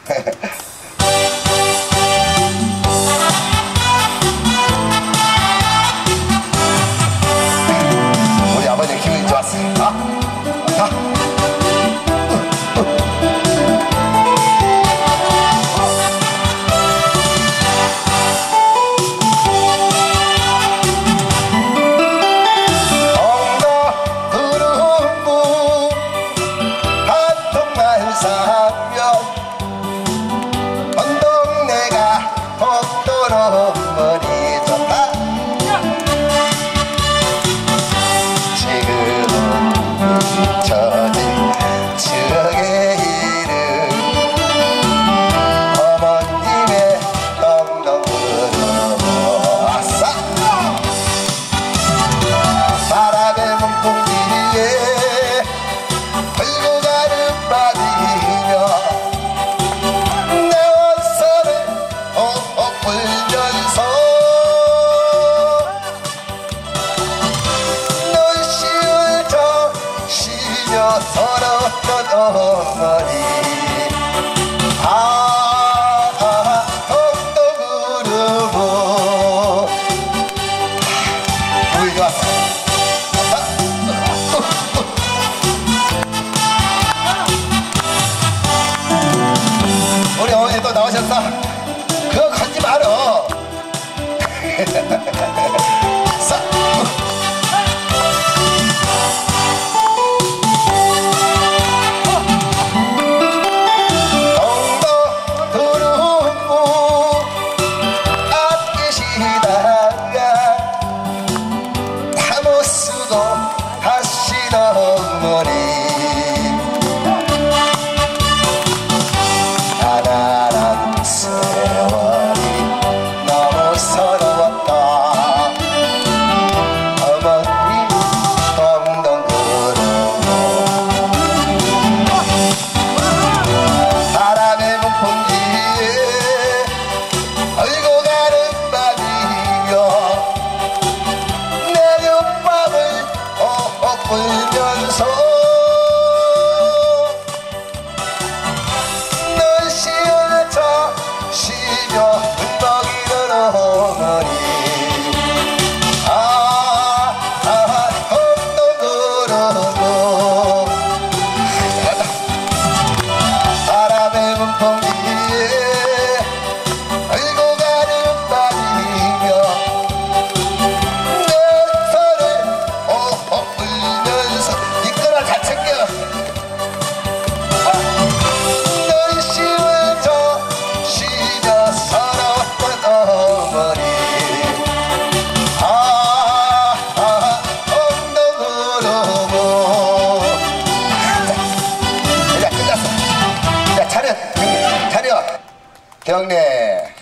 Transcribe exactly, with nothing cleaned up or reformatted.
우리 아버님 기분이 좋았어요. 아, 아. 서러웠던 어머니 아, 아 덕도 부르고 우리 좋았어. 우리 어머니 또 나오셨어. 그거 걷지 말어. 가난한 세월이 너무 서러웠다. 어머니 덩덩 구르고 바람의 문풍기에 얼고 가는 밤이며 내륙밤을 옥옥 불면서 경례